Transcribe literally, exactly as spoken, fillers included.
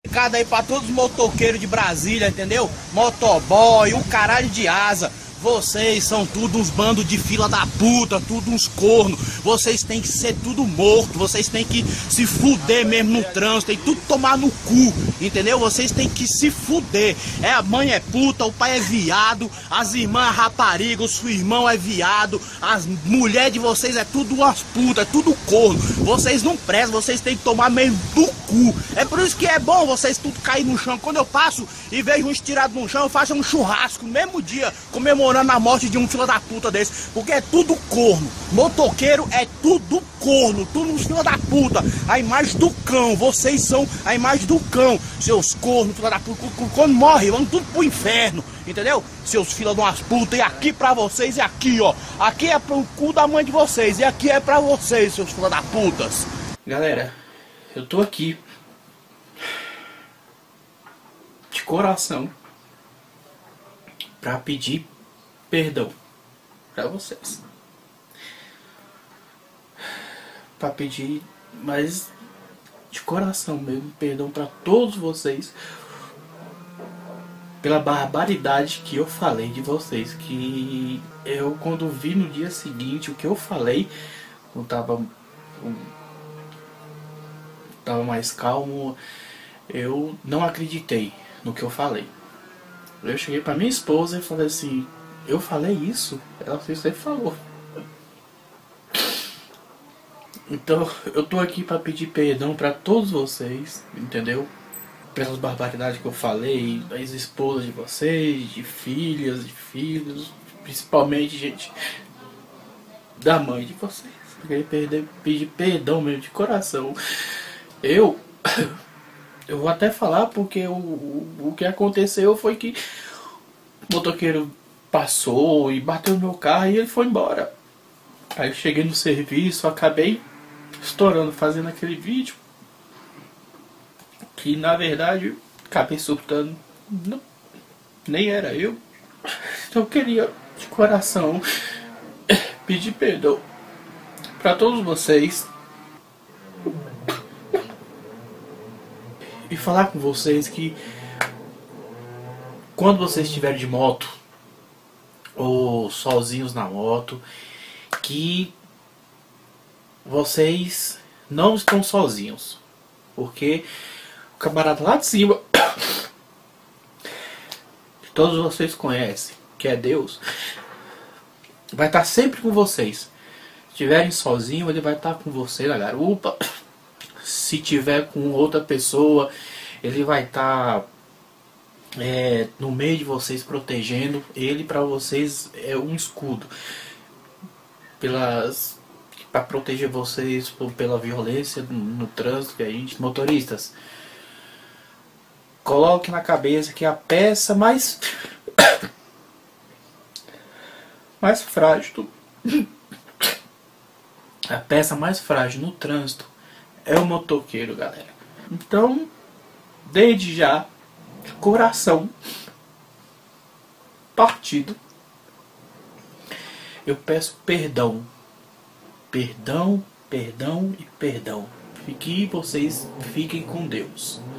Recado aí pra todos os motoqueiros de Brasília, entendeu? Motoboy, o caralho de asa. Vocês são tudo uns bandos de fila da puta, tudo uns cornos. Vocês têm que ser tudo morto. Vocês têm que se fuder mesmo no trânsito. Tem tudo tomar no cu, entendeu? Vocês têm que se fuder. É, a mãe é puta, o pai é viado, as irmãs é rapariga, o seu irmão é viado, as mulheres de vocês é tudo umas putas, é tudo corno. Vocês não prestam, vocês têm que tomar mesmo do cu. É por isso que é bom vocês tudo cair no chão. Quando eu passo e vejo um estirado no chão, eu faço um churrasco no mesmo dia, comemorando a morte de um fila da puta desse, porque é tudo corno. Motoqueiro é tudo corno, tudo uns fila da puta, a imagem do cão. Vocês são a imagem do cão, seus cornos, fila da puta. Quando morre, vão tudo pro inferno, entendeu? Seus fila de umas putas. E aqui pra vocês, e aqui, ó, aqui é pro cu da mãe de vocês, e aqui é pra vocês, seus fila da putas. Galera, eu tô aqui de coração pra pedir perdão pra vocês, pra pedir, mas de coração mesmo, perdão pra todos vocês pela barbaridade que eu falei de vocês. Que eu, quando vi no dia seguinte o que eu falei, eu tava eu tava mais calmo, eu não acreditei no que eu falei. Eu cheguei pra minha esposa e falei assim: eu falei isso? Ela disse: você falou. Então eu tô aqui pra pedir perdão pra todos vocês, entendeu? Pelas barbaridades que eu falei, das esposas de vocês, de filhas, de filhos, principalmente, gente, da mãe de vocês. Eu queria perder, pedir perdão mesmo de coração. Eu eu vou até falar porque o, o, o que aconteceu foi que o motoqueiro passou e bateu no meu carro e ele foi embora. Aí eu cheguei no serviço, acabei estourando, fazendo aquele vídeo que na verdade acabei surtando, não, nem era eu. Então eu queria de coração pedir perdão para todos vocês e falar com vocês que quando vocês estiverem de moto ou sozinhos na moto, que vocês não estão sozinhos, porque o camarada lá de cima, que todos vocês conhecem, que é Deus, vai estar sempre com vocês. Se estiverem sozinhos, ele vai estar com você na garupa. Se tiver com outra pessoa, ele vai estar É, no meio de vocês, protegendo. Ele para vocês é um escudo pelas para proteger vocês pela violência no, no trânsito. Que a gente, motoristas, coloque na cabeça que a peça mais mais frágil a peça mais frágil no trânsito é o motoqueiro, galera. Então, desde já, coração partido, eu peço perdão, perdão, perdão e perdão. Que vocês fiquem com Deus.